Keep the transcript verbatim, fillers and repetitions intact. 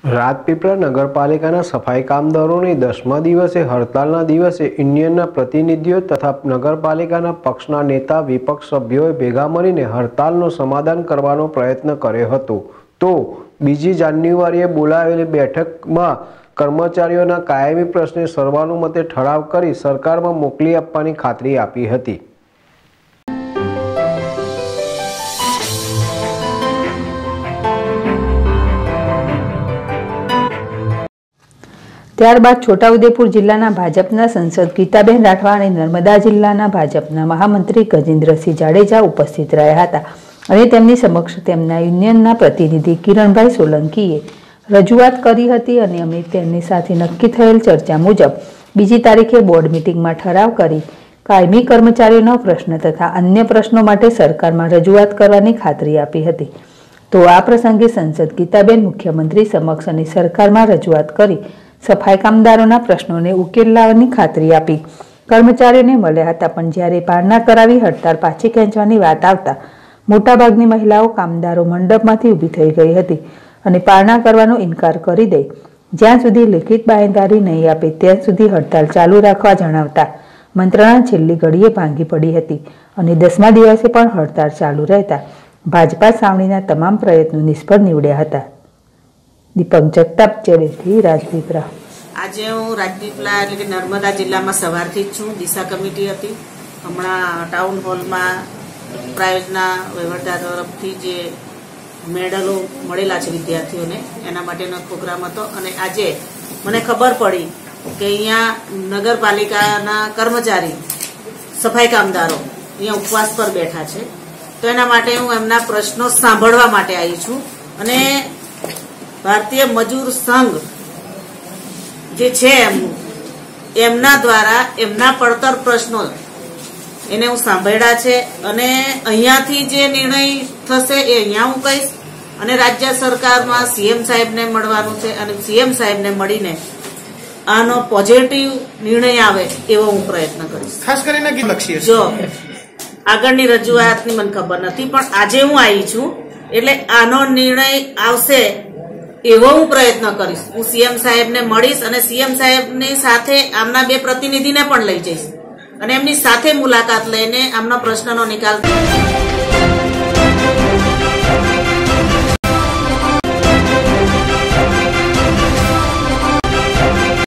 રાજપીપળા નગરપાલિકાના સફાઈ કામદારોની દસમા દિવસે હડતાલના દિવસે યુનિયનના પ્રતિનિધિઓ તથા નગરપાલિકાના પક્ષના નેતા વિપક્ષ સભ્યોએ ભેગા મળીને હડતાલનું સમાધાન કરવાનો પ્રયત્ન કર્યો હતો। તો બીજી જાન્યુઆરીએ બોલાવેલી બેઠકમાં કર્મચારીઓના કાયમી પ્રશ્ને સર્વાનુમતે ઠરાવ કરી સરકારમાં મોકલી આપવાની ખાતરી આપી હતી। ત્યારબાદ છોટાઉદેપુર જિલ્લાના ભાજપના સંસદ ગીતાબેન રાઠવા અને નર્મદા જિલ્લાના ભાજપના મહામંત્રી ગજેન્દ્રસિંહ જાડેજા ઉપસ્થિત રહ્યા હતા અને તેમની સમક્ષ તેમના યુનિયનના પ્રતિનિધિ કિરણભાઈ સોલંકીએ રજૂઆત કરી હતી અને અમે તેમની સાથે નક્કી થયેલ ચર્ચા મુજબ બીજી તારીખે બોર્ડ મિટિંગમાં ઠરાવ કરી કાયમી કર્મચારીઓનો પ્રશ્ન તથા અન્ય પ્રશ્નો માટે સરકારમાં રજૂઆત કરવાની ખાતરી આપી હતી। તો આ પ્રસંગે સંસદ ગીતાબેન મુખ્યમંત્રી સમક્ષ અને સરકારમાં રજૂઆત કરી સફાઈ કામદારોના પ્રશ્નોને ઉકેલ લાવવાની ખાતરી આપી। કર્મચારીઓને મળ્યા હતા, પણ જ્યારે પારણા કરાવી હડતાળ પાછી ખેંચવાની વાત આવતા મોટાભાગની મહિલાઓ કામદારો મંડપમાંથી ઊભી થઈ ગઈ હતી અને પારણા કરવાનો ઇનકાર કરી દઈ જ્યાં સુધી લિખિત બાંહેધરી નહીં આપે ત્યાં સુધી હડતાળ ચાલુ રાખવા જણાવતા મંત્રણા છેલ્લી ઘડીએ ભાંગી પડી હતી અને દસમા દિવસે પણ હડતાળ ચાલુ રહેતા ભાજપા સાવણીના તમામ પ્રયત્નો નિષ્ફળ નીવડ્યા હતા। દીપક જગતાપ ચેડેથી રાજપીપળા। આજે હું રાજપીપળા એટલે કે નર્મદા જિલ્લામાં સવારથી જ છું। દિશા કમિટી હતી, હમણાં ટાઉન હોલમાં પ્રાયોજના વહીવટદાર તરફથી જે મેડલો મળેલા છે વિદ્યાર્થીઓને એના માટેનો પ્રોગ્રામ હતો અને આજે મને ખબર પડી કે અહીંયા નગરપાલિકાના કર્મચારી સફાઈ કામદારો અહીંયા ઉપવાસ પર બેઠા છે, તો એના માટે હું એમના પ્રશ્નો સાંભળવા માટે આવી છું અને ભારતીય મજૂર સંઘ જે છે એમનું એમના દ્વારા એમના પડતર પ્રશ્નો એને હું સાંભળ્યા છે અને અહીંયાથી જે નિર્ણય થશે એ અહીંયા હું કહીશ અને રાજ્ય સરકારમાં સીએમ સાહેબને મળવાનું છે અને સીએમ સાહેબને મળીને આનો પોઝિટિવ નિર્ણય આવે એવો હું પ્રયત્ન કરીશ। ખાસ કરીને લક્ષ્ય જો આગળની રજૂઆતની મને ખબર નથી, પણ આજે હું આવી છું એટલે આનો નિર્ણય આવશે એવો હું પ્રયત્ન કરીશ। હું સીએમ સાહેબને મળીશ અને સીએમ સાહેબની સાથે આમના બે પ્રતિનિધિને પણ લઈ જઈશ અને એમની સાથે મુલાકાત લઈને આમના પ્રશ્નનો નિકાલ